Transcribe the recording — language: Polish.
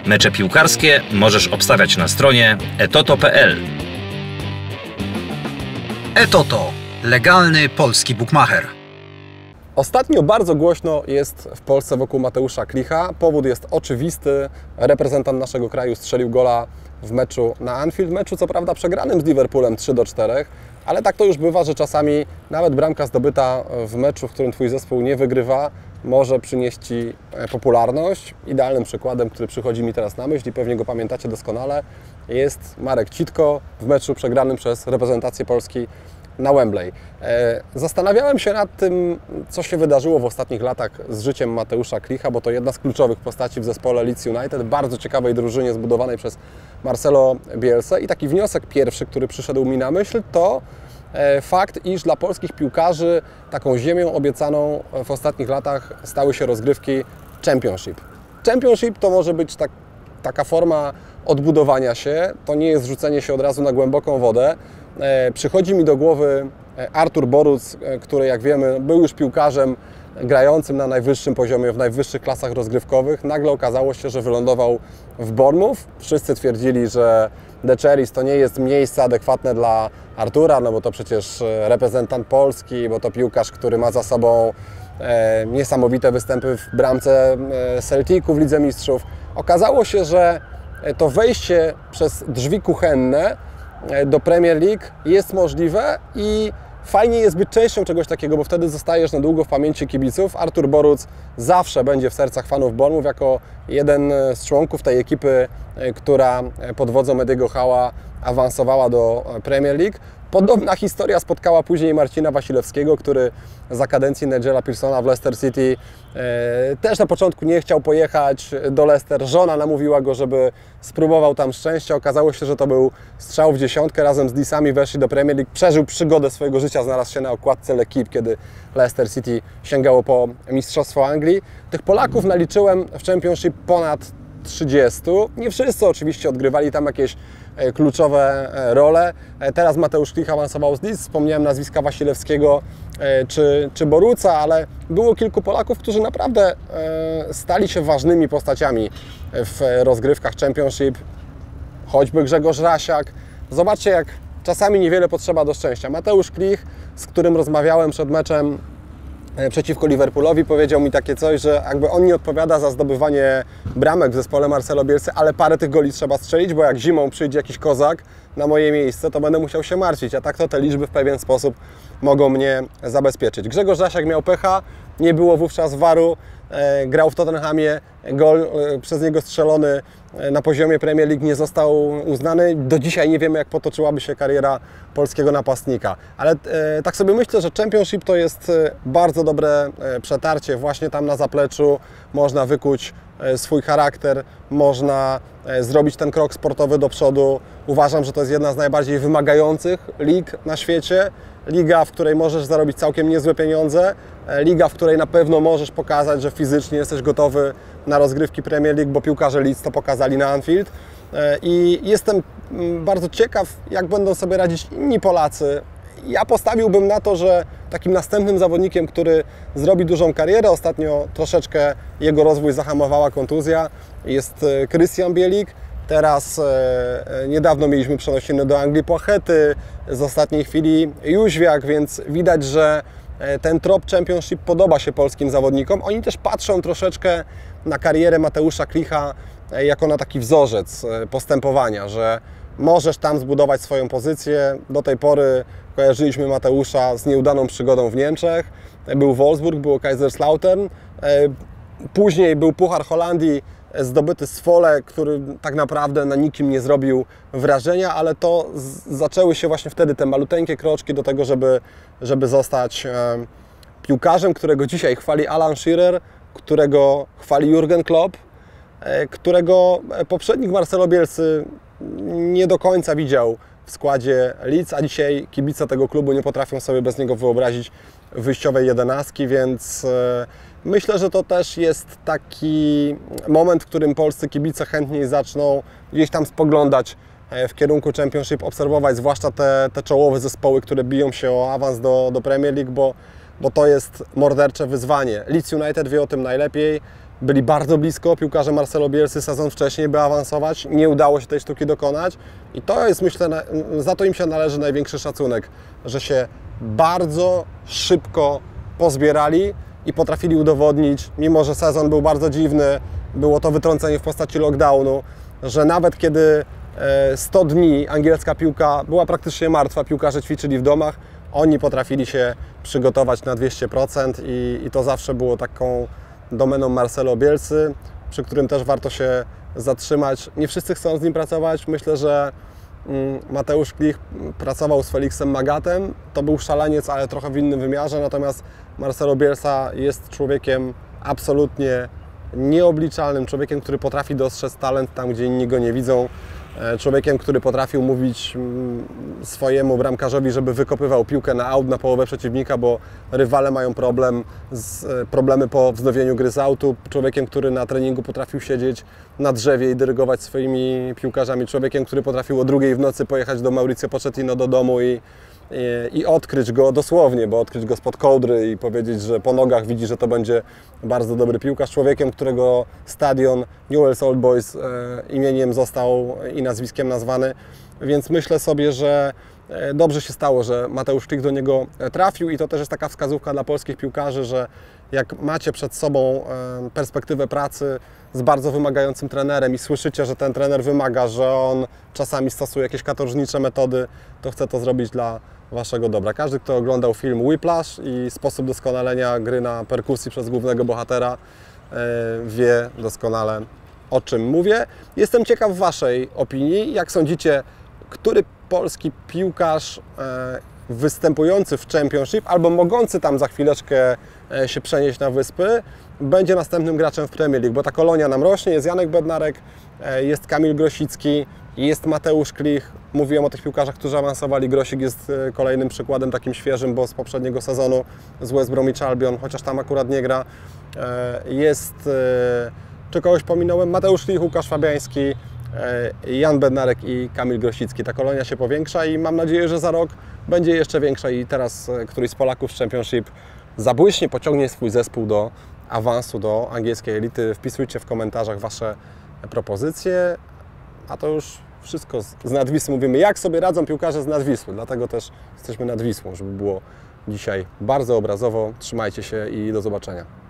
Mecze piłkarskie możesz obstawiać na stronie etoto.pl. Etoto. Legalny polski bukmacher. Ostatnio bardzo głośno jest w Polsce wokół Mateusza Klicha. Powód jest oczywisty. Reprezentant naszego kraju strzelił gola w meczu na Anfield. Meczu co prawda przegranym z Liverpoolem 3-4, ale tak to już bywa, że czasami nawet bramka zdobyta w meczu, w którym Twój zespół nie wygrywa, może przynieść Ci popularność. Idealnym przykładem, który przychodzi mi teraz na myśl i pewnie go pamiętacie doskonale, jest Marek Citko w meczu przegranym przez reprezentację Polski na Wembley. Zastanawiałem się nad tym, co się wydarzyło w ostatnich latach z życiem Mateusza Klicha, bo to jedna z kluczowych postaci w zespole Leeds United, bardzo ciekawej drużynie zbudowanej przez Marcelo Bielsę. I taki wniosek pierwszy, który przyszedł mi na myśl, to fakt, iż dla polskich piłkarzy taką ziemią obiecaną w ostatnich latach stały się rozgrywki Championship. Championship to może być taka forma odbudowania się, to nie jest rzucenie się od razu na głęboką wodę. Przychodzi mi do głowy Artur Boruc, który, jak wiemy, był już piłkarzem grającym na najwyższym poziomie, w najwyższych klasach rozgrywkowych. Nagle okazało się, że wylądował w Bournemouth. Wszyscy twierdzili, że The Cherries to nie jest miejsce adekwatne dla Artura, no bo to przecież reprezentant Polski, bo to piłkarz, który ma za sobą niesamowite występy w bramce Celticu w Lidze Mistrzów. Okazało się, że to wejście przez drzwi kuchenne do Premier League jest możliwe i fajnie jest być częścią czegoś takiego, bo wtedy zostajesz na długo w pamięci kibiców. Artur Boruc zawsze będzie w sercach fanów Bournemouth jako jeden z członków tej ekipy, która pod wodzą Ediego Howe'a awansowała do Premier League. Podobna historia spotkała później Marcina Wasilewskiego, który za kadencji Nigela Pearsona w Leicester City też na początku nie chciał pojechać do Leicester. Żona namówiła go, żeby spróbował tam szczęścia. Okazało się, że to był strzał w dziesiątkę. Razem z Leedsami weszli do Premier League. Przeżył przygodę swojego życia, znalazł się na okładce L'Équipe, kiedy Leicester City sięgało po Mistrzostwo Anglii. Tych Polaków naliczyłem w Championship ponad 30. Nie wszyscy oczywiście odgrywali tam jakieś kluczowe role. Teraz Mateusz Klich awansował z Leeds, wspomniałem nazwiska Wasilewskiego czy Boruca, ale było kilku Polaków, którzy naprawdę stali się ważnymi postaciami w rozgrywkach Championship. Choćby Grzegorz Rasiak. Zobaczcie, jak czasami niewiele potrzeba do szczęścia. Mateusz Klich, z którym rozmawiałem przed meczem przeciwko Liverpoolowi, powiedział mi takie coś, że jakby on nie odpowiada za zdobywanie bramek w zespole Marcelo Bielsy, ale parę tych goli trzeba strzelić, bo jak zimą przyjdzie jakiś kozak na moje miejsce, to będę musiał się martwić, a tak to te liczby w pewien sposób mogą mnie zabezpieczyć. Grzegorz Rasiak miał pecha, nie było wówczas VAR-u, grał w Tottenhamie, gol przez niego strzelony na poziomie Premier League nie został uznany. Do dzisiaj nie wiemy, jak potoczyłaby się kariera polskiego napastnika. Ale tak sobie myślę, że Championship to jest bardzo dobre przetarcie. Właśnie tam na zapleczu można wykuć swój charakter, można zrobić ten krok sportowy do przodu. Uważam, że to jest jedna z najbardziej wymagających lig na świecie. Liga, w której możesz zarobić całkiem niezłe pieniądze. Liga, w której na pewno możesz pokazać, że fizycznie jesteś gotowy na rozgrywki Premier League, bo piłkarze Leeds to pokazali na Anfield. I jestem bardzo ciekaw, jak będą sobie radzić inni Polacy. Ja postawiłbym na to, że takim następnym zawodnikiem, który zrobi dużą karierę, ostatnio troszeczkę jego rozwój zahamowała kontuzja, jest Krystian Bielik. Teraz niedawno mieliśmy przenosiny do Anglii Płachety, z ostatniej chwili Jóźwiak, więc widać, że ten trop Championship podoba się polskim zawodnikom. Oni też patrzą troszeczkę na karierę Mateusza Klicha jako na taki wzorzec postępowania, że możesz tam zbudować swoją pozycję. Do tej pory kojarzyliśmy Mateusza z nieudaną przygodą w Niemczech. Był Wolfsburg, było Kaiserslautern. Później był Puchar Holandii, zdobyty z Zwolle, który tak naprawdę na nikim nie zrobił wrażenia, ale to zaczęły się właśnie wtedy te maluteńkie kroczki do tego, żeby zostać piłkarzem, którego dzisiaj chwali Alan Shearer, którego chwali Jurgen Klopp, którego poprzednik Marcelo Bielsy nie do końca widział w składzie Leeds, a dzisiaj kibice tego klubu nie potrafią sobie bez niego wyobrazić wyjściowej jedenastki, więc myślę, że to też jest taki moment, w którym polscy kibice chętniej zaczną gdzieś tam spoglądać w kierunku Championship, obserwować zwłaszcza te czołowe zespoły, które biją się o awans do Premier League, bo to jest mordercze wyzwanie. Leeds United wie o tym najlepiej. byli bardzo blisko, piłkarze Marcelo Bielsy sezon wcześniej, by awansować. Nie udało się tej sztuki dokonać i to jest, myślę, za to im się należy największy szacunek, że się bardzo szybko pozbierali i potrafili udowodnić, mimo że sezon był bardzo dziwny, było to wytrącenie w postaci lockdownu, że nawet kiedy 100 dni angielska piłka była praktycznie martwa, piłkarze ćwiczyli w domach, oni potrafili się przygotować na 200% i to zawsze było taką domeną Marcelo Bielsy, przy którym też warto się zatrzymać. Nie wszyscy chcą z nim pracować. Myślę, że Mateusz Klich pracował z Felixem Magatem. To był szaleniec, ale trochę w innym wymiarze, natomiast Marcelo Bielsa jest człowiekiem absolutnie nieobliczalnym, człowiekiem, który potrafi dostrzec talent tam, gdzie inni go nie widzą, człowiekiem, który potrafił mówić swojemu bramkarzowi, żeby wykopywał piłkę na aut, na połowę przeciwnika, bo rywale mają problemy po wznowieniu gry z autu, człowiekiem, który na treningu potrafił siedzieć na drzewie i dyrygować swoimi piłkarzami, człowiekiem, który potrafił o 2:00 w nocy pojechać do Mauricio Pochettino do domu i odkryć go dosłownie, bo odkryć go spod kołdry i powiedzieć, że po nogach widzi, że to będzie bardzo dobry piłkarz. Człowiekiem, którego stadion Newell's Old Boys imieniem został i nazwiskiem nazwany, więc myślę sobie, że dobrze się stało, że Mateusz Klich do niego trafił i to też jest taka wskazówka dla polskich piłkarzy, że jak macie przed sobą perspektywę pracy z bardzo wymagającym trenerem i słyszycie, że ten trener wymaga, że on czasami stosuje jakieś katorżnicze metody, to chce to zrobić dla Waszego dobra. Każdy, kto oglądał film Whiplash i sposób doskonalenia gry na perkusji przez głównego bohatera, wie doskonale, o czym mówię. Jestem ciekaw Waszej opinii. Jak sądzicie, który polski piłkarz występujący w Championship albo mogący tam za chwileczkę się przenieść na Wyspy będzie następnym graczem w Premier League, bo ta kolonia nam rośnie, jest Janek Bednarek, jest Kamil Grosicki, jest Mateusz Klich. Mówiłem o tych piłkarzach, którzy awansowali. Grosik jest kolejnym przykładem takim świeżym, bo z poprzedniego sezonu z West Bromwich Albion, chociaż tam akurat nie gra. Jest, czy kogoś pominąłem? Mateusz Klich, Łukasz Fabiański, Jan Bednarek i Kamil Grosicki. Ta kolonia się powiększa i mam nadzieję, że za rok będzie jeszcze większa i teraz któryś z Polaków z Championship zabłyśnie, pociągnie swój zespół do awansu do angielskiej elity. Wpisujcie w komentarzach Wasze propozycje, a to już wszystko z Nadwisły. Mówimy, jak sobie radzą piłkarze z Nadwisły, dlatego też jesteśmy nad Wisłą, żeby było dzisiaj bardzo obrazowo. Trzymajcie się i do zobaczenia.